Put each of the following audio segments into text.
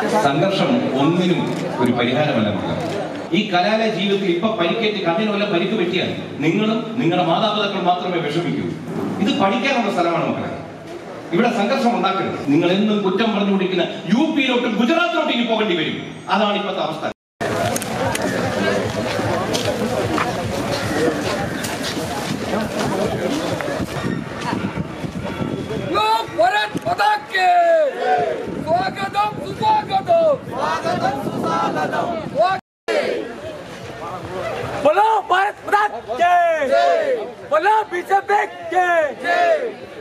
സംഘർഷം ഒന്നിനും ഒരു പരിഹാരമല്ല മക്കളെ. ഈ കലാലയ ജീവിതത്തിൽ ഇപ്പൊ പരിക്കേറ്റ് കണ്ണിന് വല്ല പരിക്ക് പറ്റിയാൽ നിങ്ങളും നിങ്ങളുടെ മാതാപിതാക്കൾ മാത്രമേ വിഷമിക്കൂ. ഇത് പഠിക്കാനുള്ള സ്ഥലമാണ് മക്കളെ. ഇവിടെ സംഘർഷം ഉണ്ടാക്കരുത്. നിങ്ങൾ എന്നും കുറ്റം പറഞ്ഞുകൊണ്ടിരിക്കുന്ന യുപിയിലോട്ടും ഗുജറാത്തിലോട്ടും ഇനി പോകേണ്ടി വരും. അതാണ് ഇപ്പോഴത്തെ അവസ്ഥ. बोलो भारत माता की जय, बोलो बीजेपी की जय।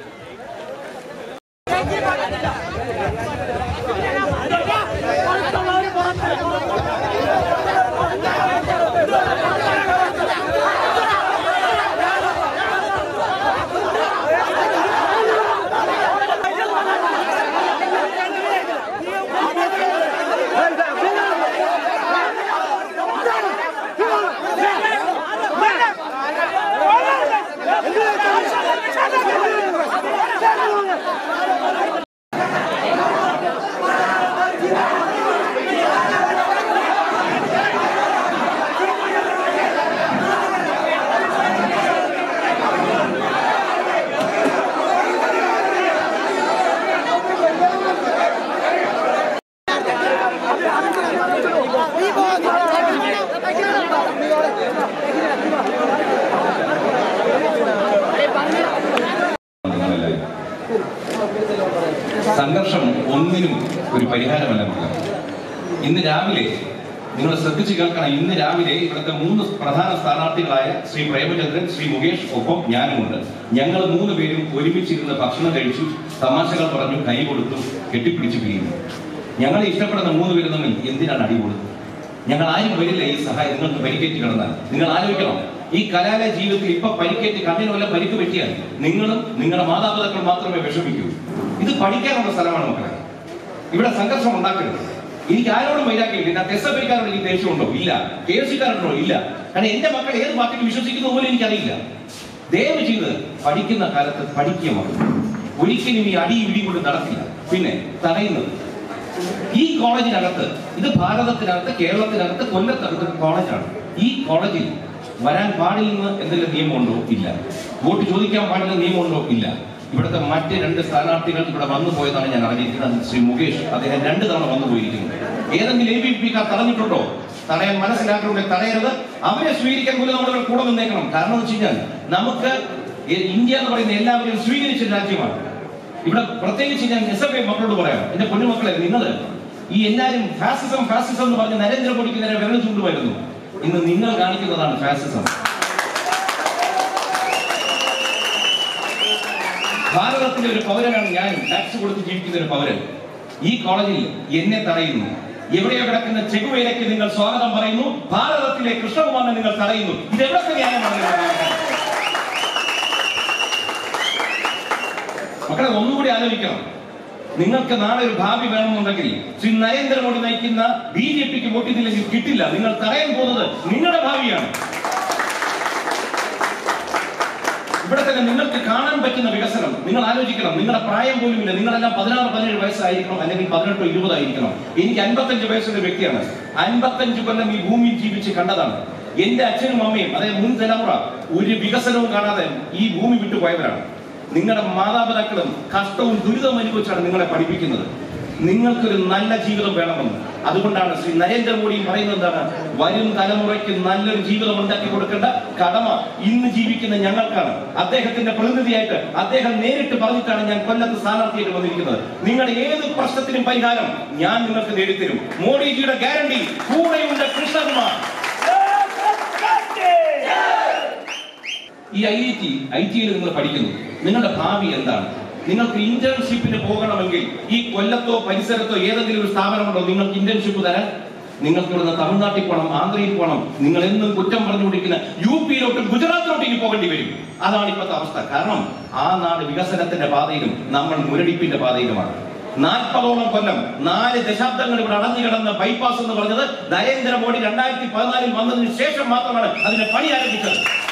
സംഘർഷം ഒന്നിനും ഒരു പരിഹാരമല്ല മക്കളെ. ഇന്ന് രാവിലെ നിങ്ങൾ ശ്രദ്ധിച്ചു കേൾക്കണം. ഇന്ന് രാവിലെ ഇവിടുത്തെ 3 പ്രധാന സ്ഥാനാർത്ഥികളായ ശ്രീ പ്രേമചന്ദ്രൻ, ശ്രീ മുകേഷ്, ഒപ്പം ഞാനുമുണ്ട്. ഞങ്ങൾ 3 പേരും ഒരുമിച്ചിരുന്ന് ഭക്ഷണം കഴിച്ചു, തമാശകൾ പറഞ്ഞു, കൈ കൊടുത്തു, കെട്ടിപ്പിടിച്ചു പിരിയുന്നു. ഞങ്ങളെ ഇഷ്ടപ്പെടുന്ന 3 പേരും തമ്മിൽ എന്തിനാണ് അടി കൊടുത്തത്? ഞങ്ങൾ ആരും വരില്ല ഈ സഹായം. നിങ്ങൾക്ക് പരിക്കേറ്റ് കിടന്നാൽ നിങ്ങൾ ആലോചിക്കണം. ഈ കലാലയ ജീവിതത്തിൽ ഇപ്പൊ പരിക്കേറ്റ് കണ്ണിന് വല്ല പരിക്ക് പറ്റിയാൽ നിങ്ങളും നിങ്ങളുടെ മാതാപിതാക്കൾ മാത്രമേ വിഷമിക്കൂ. ഇത് പഠിക്കാനുള്ള സ്ഥലമാണ് മക്കളെ. ഇവിടെ സംഘർഷം ഉണ്ടാക്കരുത്. എനിക്ക് ആരോടും വൈരാഗ്യമില്ല. ഇതിനകത്ത് SFIക്കാരോട് എനിക്ക് ദേഷ്യമുണ്ടോ? ഇല്ല. KSCക്കാരുണ്ടോ? ഇല്ല. കാരണം എന്റെ മക്കൾ ഏത് പാർട്ടിക്ക് വിശ്വസിക്കുന്ന പോലും എനിക്കറിയില്ല. ദയവ് ചെയ്ത് പഠിക്കുന്ന കാലത്ത് പഠിക്കുക മക്കൾ. ഒരിക്കലും ഈ അടി ഇടി കൊണ്ട് നടക്കില്ല. പിന്നെ തടയുന്നത് ഈ കോളേജിനകത്ത്, ഇത് ഭാരതത്തിനകത്ത്, കേരളത്തിനകത്ത്, കൊല്ലത്തകത്ത് കോളേജാണ്. ഈ കോളേജിൽ വരാൻ പാടില്ലെന്ന് എന്തെങ്കിലും നിയമമുണ്ടോ? ഇല്ല. വോട്ട് ചോദിക്കാൻ പാടില്ല നിയമമുണ്ടോ? ഇല്ല. ഇവിടുത്തെ മറ്റ് 2 സ്ഥാനാർത്ഥികൾ ഇവിടെ വന്നു പോയതാണ് ഞാൻ അറിഞ്ഞിരിക്കുന്നത്. ശ്രീ മുകേഷ്, അദ്ദേഹം 2 തവണ വന്നു പോയിരിക്കുന്നു. ഏതെങ്കിലും ABPക്കാർ തടഞ്ഞിട്ടുണ്ടോ? തടയാൻ മനസ്സിലാക്കുന്നുണ്ടെങ്കിൽ തടയരുത്. അവരെ സ്വീകരിക്കാൻ പോലും നമ്മൾ കൂടെ നിന്നേക്കണം. കാരണം എന്ന് വെച്ച് കഴിഞ്ഞാൽ നമുക്ക് ഇന്ത്യ എന്ന് പറയുന്ന എല്ലാവരും സ്വീകരിച്ച രാജ്യമാണ്. ഇവിടെ പ്രത്യേകിച്ച് ഞാൻ SFI മക്കളോട് പറയാം, എന്റെ പൊന്നുമക്കളെ, നിങ്ങൾ ഈ എല്ലാവരും ഫാസിസം ഫാസിസം എന്ന് പറഞ്ഞ് നരേന്ദ്രമോദിക്ക് നേരെ വിരൽ ചൂണ്ടുമായിരുന്നു. ഇന്ന് നിങ്ങൾ കാണിക്കുന്നതാണ് ഫാസിസം. ഭാരതത്തിലെ ഒരു പൗരനാണ് ഞാനും, ടാക്സ് കൊടുത്ത് ജീവിക്കുന്ന ഒരു പൗരൻ. ഈ കോളേജിൽ എന്നെ തടയുന്നു. എവിടെയോ കിടക്കുന്ന ചെഗുവേരയ്ക്ക് നിങ്ങൾ സ്വാഗതം പറയുന്നു. ഭാരതത്തിലെ കൃഷ്ണകുമാറിനെ നിങ്ങൾ തടയുന്നു. ഇത് എവിടത്തെ ന്യായമാണ്? മക്കളെ, ഒന്നുകൂടി ആലോചിക്കണം. നിങ്ങൾക്ക് നാളെ ഒരു ഭാവി വേണമെന്നുണ്ടെങ്കിൽ ശ്രീ നരേന്ദ്രമോദി നയിക്കുന്ന BJPക്ക് വോട്ട് ചെയ്തില്ലെങ്കിൽ കിട്ടില്ല. നിങ്ങൾ തടയാൻ പോകുന്നത് നിങ്ങളുടെ ഭാവിയാണ്. ഇവിടെ തന്നെ നിങ്ങൾക്ക് കാണാൻ പറ്റുന്ന വികസനം നിങ്ങൾ ആലോചിക്കണം. നിങ്ങളുടെ പ്രായം പോലും ഇല്ല. നിങ്ങളെല്ലാം 16-17 വയസ്സായിരിക്കണം, അല്ലെങ്കിൽ 18-20 ആയിരിക്കണം. എനിക്ക് 55 വയസ്സുള്ള വ്യക്തിയാണ്. 55 കൊല്ലം ഈ ഭൂമിയിൽ ജീവിച്ച് കണ്ടതാണ്. എന്റെ അച്ഛനും അമ്മയും, അതായത് മുൻ തലമുറ, ഒരു വികസനവും കാണാതെ ഈ ഭൂമി വിട്ടുപോയവരാണ്. നിങ്ങളുടെ മാതാപിതാക്കളും കഷ്ടവും ദുരിതവും അനുഭവിച്ചാണ് നിങ്ങളെ പഠിപ്പിക്കുന്നത്. നിങ്ങൾക്കൊരു നല്ല ജീവിതം വേണമെന്ന്. അതുകൊണ്ടാണ് ശ്രീ നരേന്ദ്രമോദിയും പറയുന്നത് എന്താണ്? വരും തലമുറയ്ക്ക് നല്ലൊരു ജീവിതം ഉണ്ടാക്കി കൊടുക്കേണ്ട കടമ ഇന്ന് ജീവിക്കുന്ന ഞങ്ങൾക്കാണ്. അദ്ദേഹത്തിന്റെ പ്രതിനിധിയായിട്ട് അദ്ദേഹം നേരിട്ട് പറഞ്ഞിട്ടാണ് ഞാൻ കൊല്ലത്ത് സ്ഥാനാർത്ഥിയായിട്ട് വന്നിരിക്കുന്നത്. നിങ്ങളുടെ ഏത് പ്രശ്നത്തിനും പരിഹാരം ഞാൻ നിങ്ങൾക്ക് നേടിത്തരും. മോഡിജിയുടെ ഗ്യാരണ്ടി, കൂടെയുണ്ട് കൃഷ്ണകുമാർ. ഈ IIT-യിൽ നിങ്ങൾ പഠിക്കുന്നു. നിങ്ങളുടെ ഭാവി എന്താണ്? നിങ്ങൾക്ക് ഇന്റേൺഷിപ്പിന് പോകണമെങ്കിൽ ഈ കൊല്ലത്തോ പരിസരത്തോ ഏതെങ്കിലും ഒരു സ്ഥാപനമുണ്ടോ നിങ്ങൾക്ക് ഇന്റേൺഷിപ്പ് തരാൻ? നിങ്ങൾക്ക് ഇവിടുന്ന് തമിഴ്നാട്ടിൽ പോകണം, ആന്ധ്രയിൽ പോകണം. നിങ്ങൾ എന്നും കുറ്റം പറഞ്ഞുകൊണ്ടിരിക്കുന്ന യുപിയിലോട്ടും ഗുജറാത്തിലോട്ടും ഇനി പോകേണ്ടി വരും. അതാണ് ഇപ്പോഴത്തെ അവസ്ഥ. കാരണം ആ നാട് വികസനത്തിന്റെ പാതയിലും നമ്മൾ മുരടിപ്പിന്റെ പാതയിലുമാണ്. 40ഓളം കൊല്ലം, 4 ദശാബ്ദങ്ങൾ ഇവിടെ അടഞ്ഞു കിടന്ന ബൈപ്പാസ് എന്ന് പറഞ്ഞത് നരേന്ദ്രമോദി 2014 വന്നതിന് ശേഷം മാത്രമാണ് അതിന്റെ പണി ആരംഭിച്ചത്.